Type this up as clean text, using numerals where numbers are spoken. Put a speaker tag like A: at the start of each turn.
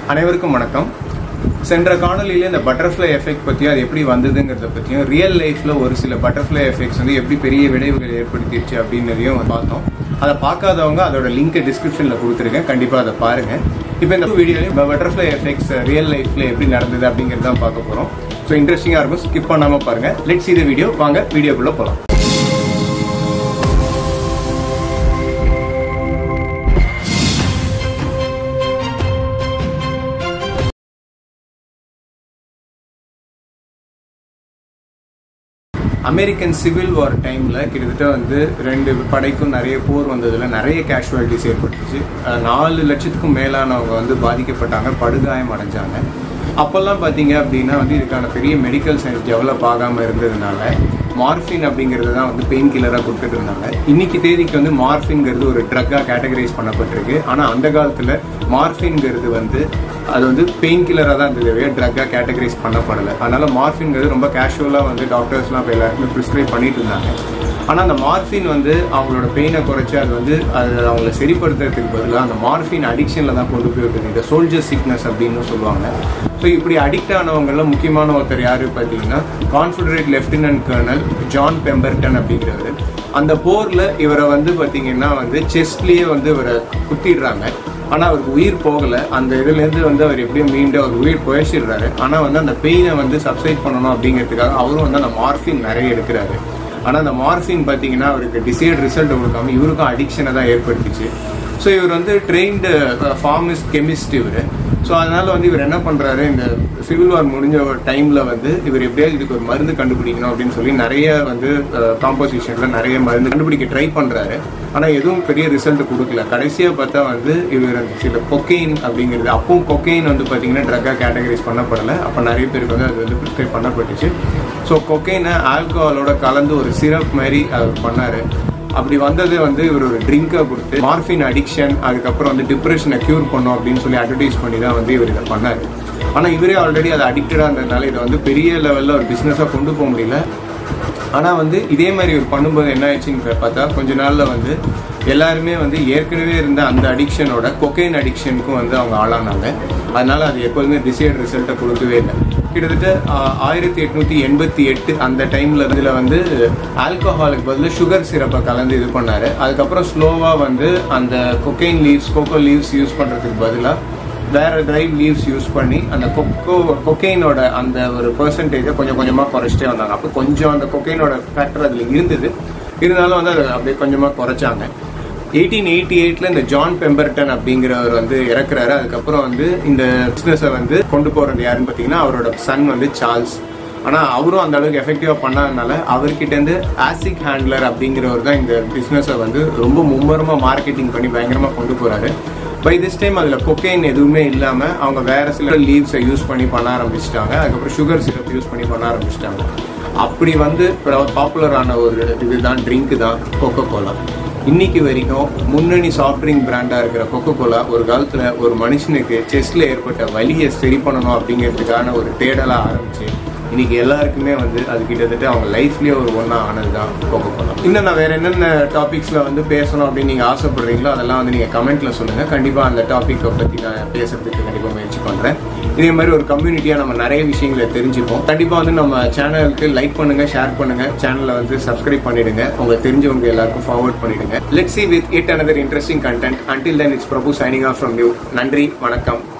A: அனைவருக்கும் வணக்கம். சென்ற காணொலியில இந்த பட்டர்ஃப்ளை எஃபெக்ட் பத்தியும் அது எப்படி வந்ததுங்கிறத பத்தியும் ரியல் லைஃப்ல ஒரு சில பட்டர்ஃப்ளை எஃபெக்ட்ஸ் வந்து எப்படி பெரிய விளைவுகள் ஏற்படுத்திடுச்சு அப்படின்றதையும் பார்த்தோம். அதை பார்க்காதவங்க அதோட லிங்க் டிஸ்கிரிப்ஷன்ல கொடுத்துருக்கேன், கண்டிப்பா அதை பாருங்க. இப்போ இந்த வீடியோலையும் பட்டர்ஃப்ளை எஃபெக்ட்ஸ் ரியல் லைஃப்ல எப்படி நடந்தது அப்படிங்கறத பார்க்க போறோம். ஸோ இன்ட்ரெஸ்டிங்கா இருக்கும், ஸ்கிப் பண்ணாம பாருங்க. Let's see the video. வாங்க வீடியோக்குள்ள போலாம். அமெரிக்கன் சிவில் வார் டைம்ல கிட்டத்தட்ட வந்து ரெண்டு படைக்கும் நிறைய போர் வந்ததுல நிறைய கேஷுவாலிட்டிஸ் ஏற்பட்டுச்சு. 4 லட்சத்துக்கும் மேலானவங்க வந்து பாதிக்கப்பட்டாங்க, படுகாயம் அடைஞ்சாங்க. அப்பெல்லாம் பார்த்தீங்க அப்படின்னா வந்து இதுக்கான பெரிய மெடிக்கல் சயின்ஸ் டெவலப் ஆகாமல் இருந்ததுனால மார்ஃபின் அப்படிங்கிறது தான் வந்து பெயின் கில்லராக கொடுத்துட்டு இருந்தாங்க. இன்னைக்கு தேதிக்கு வந்து மார்ஃபின்ங்கிறது ஒரு ட்ரக்காக கேட்டகரைஸ் பண்ணப்பட்டிருக்கு. ஆனால் அந்த காலத்தில் மார்ஃபின்ங்கிறது வந்து அது வந்து பெயின் கில்லராக தான் இருந்தது, ட்ரக்காக கேட்டகரைஸ் பண்ணப்படலை. அதனால மார்ஃபின்ங்கிறது ரொம்ப கேஷுவலாக வந்து டாக்டர்ஸ்லாம் இப்போ எல்லாருக்குமே ப்ரிஸ்கிரைப் பண்ணிட்டு இருந்தாங்க. ஆனால் அந்த மார்ஃபின் வந்து அவங்களோட பெயினை குறைச்சி அது வந்து அது அவங்கள சரிப்படுத்துறதுக்கு பதிலாக அந்த மார்ஃபின் அடிக்ஷனில் தான் கொண்டு போய் விட்டுது. இந்த சோல்ஜர் சிக்னஸ் அப்படின்னு சொல்லுவாங்க. ஸோ இப்படி அடிக்ட் ஆனவங்கள முக்கியமான ஒருத்தர் யாரு பார்த்தீங்கன்னா Confederate lieutenant colonel John Pemberton அப்படிங்கிறது. அந்த போரில் இவரை வந்து பார்த்தீங்கன்னா வந்து செஸ்ட்லேயே வந்து இவரை குத்திடுறாங்க. ஆனால் அவருக்கு உயிர் போகலை. அந்த இதுலேருந்து வந்து அவர் எப்படியும் மீண்டும் அவர் உயிர் போயிடுறாரு. ஆனால் வந்து அந்த பெயினை வந்து சப்சைட் பண்ணணும் அப்படிங்கிறதுக்காக அவரும் வந்து அந்த மார்ஃபின் நிறைய எடுக்கிறாரு. ஆனால் அந்த மார்ஃபின் பார்த்தீங்கன்னா அவருக்கு டிசைர்ட் ரிசல்ட் கொடுக்காம இவருக்கும் அடிக்ஷனை தான் ஏற்படுத்திச்சு. ஸோ இவர் வந்து ட்ரெயின்டு ஃபார்மிஸ்ட் கெமிஸ்ட் இவர். ஸோ அதனால வந்து இவர் என்ன பண்ணுறாரு, இந்த சிவில் வார் முடிஞ்ச ஒரு டைமில் வந்து இவர் எப்படியாவது இதுக்கு ஒரு மருந்து கண்டுபிடிக்கணும் அப்படின்னு சொல்லி நிறைய வந்து காம்போசிஷனில் நிறைய மருந்து கண்டுபிடிக்க ட்ரை பண்ணுறாரு. ஆனால் எதுவும் பெரிய ரிசல்ட் கொடுக்கல. கடைசியாக பார்த்தா வந்து இவர் சில கொக்கெயின் அப்படிங்கிறது, அப்பவும் கொக்கெயின் வந்து பார்த்தீங்கன்னா ட்ரக்காக கேட்டகரைஸ் பண்ணப்படலை. அப்போ நிறைய பேருக்கு வந்து அது வந்து ப்ரிஸ்கிரைப் பண்ணப்பட்டுச்சு. ஸோ கொக்கெயினை ஆல்கஹாலோட கலந்து ஒரு சிரப் மாதிரி அவர் பண்ணார். அப்படி வந்தது வந்து இவர் ஒரு ட்ரிங்கை கொடுத்து மார்ஃபின் அடிக்ஷன், அதுக்கப்புறம் வந்து டிப்ரெஷனை க்யூர் பண்ணும் அப்படின்னு சொல்லி அட்வர்டைஸ் பண்ணி தான் வந்து இவர் இதை பண்ணார். ஆனால் இவரே ஆல்ரெடி அதை அடிக்டடாக இருந்ததுனால இதை வந்து பெரிய லெவலில் ஒரு பிஸ்னஸாக கொண்டு போக முடியல. ஆனால் வந்து இதே மாதிரி இவர் பண்ணும்போது என்ன ஆயிடுச்சுன்னு பார்த்தா கொஞ்ச நாளில் வந்து எல்லாருமே வந்து ஏற்கனவே இருந்த அந்த அடிக்ஷனோட கொக்கைன் அடிக்ஷனுக்கும் வந்து அவங்க ஆளானாங்க. அதனால அது எப்போதுமே டிசைர்ட் ரிசல்ட்டை கொடுக்கவே இல்லை. கிட்டத்தட்ட 1888 அந்த டைம்ல இதுல வந்து ஆல்கஹாலுக்கு பதில் சுகர் சிரப்பை கலந்து இது பண்ணாரு. அதுக்கப்புறம் ஸ்லோவா வந்து அந்த cocaine leaves, coca leaves use பண்றதுக்கு பதிலாக வேற ட்ரைவ் லீவ்ஸ் யூஸ் பண்ணி அந்த கொக்கைனோட அந்த ஒரு பெர்சன்டேஜை கொஞ்சம் கொஞ்சமாக குறைச்சிட்டே வந்தாங்க. அப்போ கொஞ்சம் அந்த கொக்கைனோட ஃபேக்டர் அதில் இருந்தது, இருந்தாலும் வந்து அதை அப்படியே கொஞ்சமாக குறைச்சாங்க. 1888 இந்த ஜான் பெம்பர்டன் அப்படிங்கிறவர் வந்து இறக்குறாரு. அதுக்கப்புறம் வந்து இந்த பிஸ்னஸை வந்து கொண்டு போறது யாருன்னு பார்த்தீங்கன்னா அவரோட சன் வந்து சார்ல்ஸ். ஆனால் அவரும் அந்த அளவுக்கு எஃபெக்டிவாக பண்ணாதனால அவர்கிட்ட இருந்து ஆசிக் ஹேண்ட்லர் அப்படிங்கிறவர் தான் இந்த பிஸ்னஸை வந்து ரொம்ப மும்முரமாக மார்க்கெட்டிங் பண்ணி பயங்கரமாக கொண்டு போறாரு. பை திஸ் டைம் அதில் கொக்கைன் எதுவுமே இல்லாமல் அவங்க வேற சில லீவ்ஸை யூஸ் பண்ணி பண்ண ஆரம்பிச்சிட்டாங்க. அதுக்கப்புறம் சுகர் சிரப் யூஸ் பண்ணி பண்ண ஆரம்பிச்சிட்டாங்க. அப்படி வந்து பாப்புலரான ஒரு இதுதான் ட்ரிங்க் தான் கோகோகோலா. இன்னைக்கு வரைக்கும் முன்னணி சாஃப்ட் ட்ரிங்க் பிராண்டா இருக்கிற கோகோகோலா ஒரு காலத்துல ஒரு மனுஷனுக்கு செஸ்ட்ல ஏற்பட்ட வலியை சரி பண்ணணும் அப்படிங்கிறதுக்கான ஒரு தேடலா ஆரம்பிச்சு இன்னைக்கு எல்லாருக்குமே வந்து அது கிட்டத்தட்ட அவங்க லைஃப்லயே ஒரு ஒன்றா ஆனதுதான் கோகோகோலா. இன்னும் நான் வேற என்னென்ன டாபிக்ஸ்ல வந்து பேசணும் அப்படின்னு நீங்க ஆசைப்படுறீங்களோ அதெல்லாம் வந்து நீங்க கமெண்ட்ல சொல்லுங்க. கண்டிப்பா அந்த டாபிக்கை பத்தி நான் பேசுறதுக்கு கண்டிப்பா முயற்சி பண்றேன். இதே மாதிரி ஒரு கம்யூனிட்டியா நம்ம நிறைய விஷயங்களை தெரிஞ்சுப்போம். கண்டிப்பா வந்து நம்ம சேனலுக்கு லைக் பண்ணுங்க, ஷேர் பண்ணுங்க, சேனலை வந்து சப்ஸ்கிரைப் பண்ணிடுங்க, உங்களுக்கு தெரிஞ்சவங்க எல்லாருக்கும் ஃபார்வர்ட் பண்ணிடுங்க. Let's see with yet another interesting content. Until then, it's Prabhu signing off from you. நன்றி, வணக்கம்.